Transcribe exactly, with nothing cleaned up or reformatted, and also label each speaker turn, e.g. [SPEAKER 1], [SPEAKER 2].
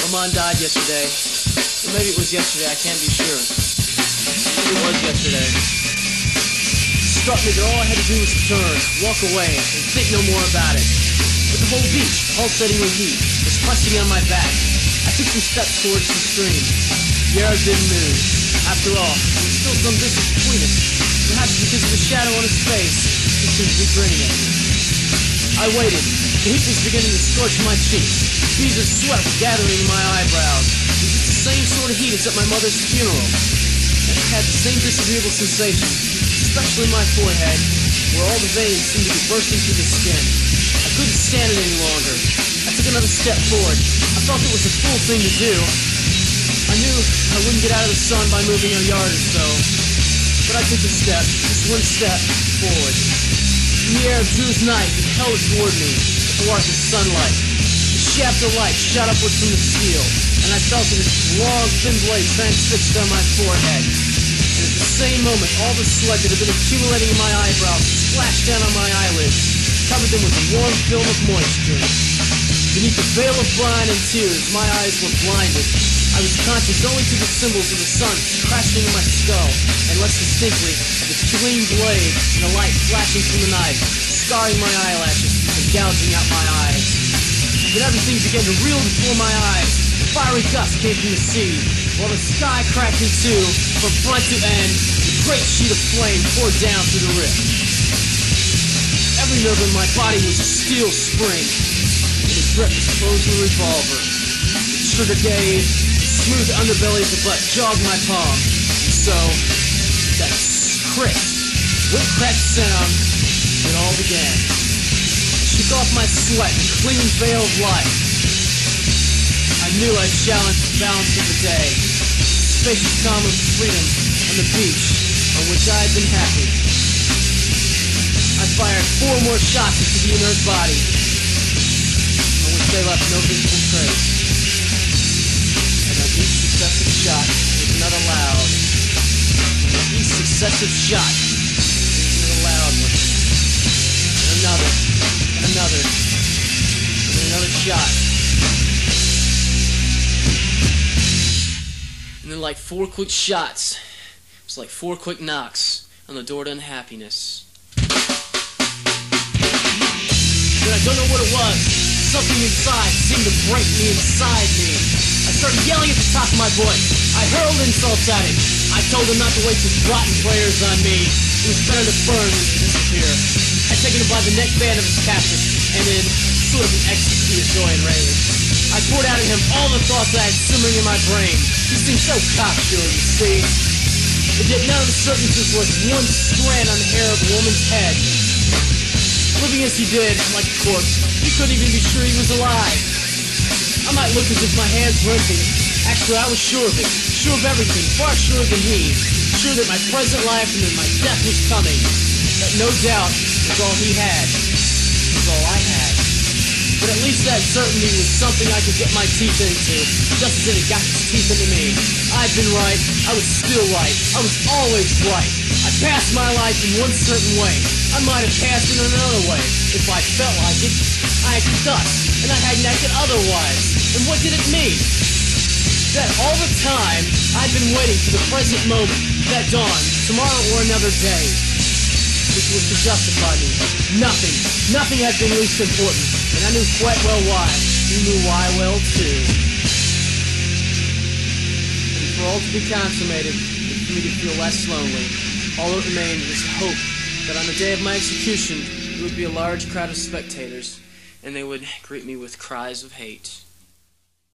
[SPEAKER 1] Lamont died yesterday. Or maybe it was yesterday, I can't be sure. Maybe it was yesterday. It struck me that all I had to do was turn, walk away, and think no more about it. But the whole beach, pulsating with heat, was pressing on my back. I took some steps towards the stream. The air didn't move. After all, there was still some distance between us. Perhaps because of the shadow on his face, he seemed to be grinning at me. I waited. The heat was beginning to scorch my cheeks. Beads of sweat were gathering in my eyebrows. It was just the same sort of heat as at my mother's funeral. And it had the same disagreeable sensation, especially my forehead, where all the veins seemed to be bursting through the skin. I couldn't stand it any longer. I took another step forward. I felt it was a fool thing to do. I knew I wouldn't get out of the sun by moving a yard or so. But I took a step, just one step, forward. In the air of Drew's knife, it held it toward me, athwart the sunlight. The shaft of light shot upward from the steel, and I felt it as long, thin blade transfixed on my forehead. And at the same moment, all the sweat that had been accumulating in my eyebrows splashed down on my eyelids, covered them with a warm film of moisture. Beneath the veil of brine and tears, my eyes were blinded. I was conscious only to the symbols of the sun crashing in my skull, and less distinctly of its clean blade and the light flashing from the knife, scarring my eyelashes and gouging out my eyes. Then everything began to reel before my eyes. A fiery gust came from the sea, while the sky cracked in two, from front to end. A great sheet of flame poured down through the rift. Every nerve in my body was a steel spring, and the grip was closed with a revolver. The trigger gave. Smooth underbelly of the butt jogged my palm, and so, that crisp, whip-cracked sound, it all began. I shook off my sweat in a clean veil of light. I knew I'd challenged the balance of the day, the spacious calm of freedom on the beach on which I had been happy. I fired four more shots into the inert body, on which they left no visible trace. Each successive shot was another loud. And each successive shot was another loud one. And another, and another, and then another shot. And then like four quick shots, it was like four quick knocks on the door to unhappiness. But I don't know what it was. Something inside seemed to break me inside me. I started yelling at the top of my voice. I hurled insults at him. I told him not to waste his rotten prayers on me. It was better to burn than to disappear. I'd taken him by the neckband of his cassock, and in sort of an ecstasy of joy and rage, I poured out at him all the thoughts I had simmering in my brain. He seemed so cocksure, you see. But yet none of the certainties was one strand on the hair of a woman's head. Living as he did, like a corpse, you couldn't even be sure he was alive. I might look as if my hands were empty. Actually, I was sure of it. Sure of everything. Far surer than he. Sure that my present life and that my death was coming. That no doubt was all he had. Was all I had. But at least that certainty was something I could get my teeth into, just as it had got its teeth into me. I'd been right. I was still right. I was always right. I passed my life in one certain way. I might have passed it in another way. If I felt like it, I acted thus, and I hadn't acted otherwise. And what did it mean? That all the time, I'd been waiting for the present moment, that dawn, tomorrow or another day, which was to justify me. Nothing, nothing had been least important, and I knew quite well why. He knew why well, too. And for all to be consummated, and for me to feel less lonely, all that remained was hope that on the day of my execution, there would be a large crowd of spectators, and they would greet me with cries of hate.